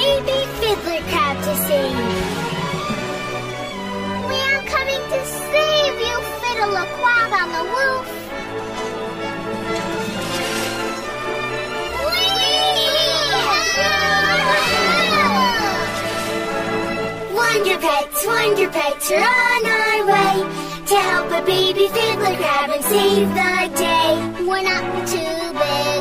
baby fiddler crab to sing. We are coming to save you, Fiddler crab on the roof. Wonder Pets, are on our way to help a baby fiddler crab and save the day. We're not too big.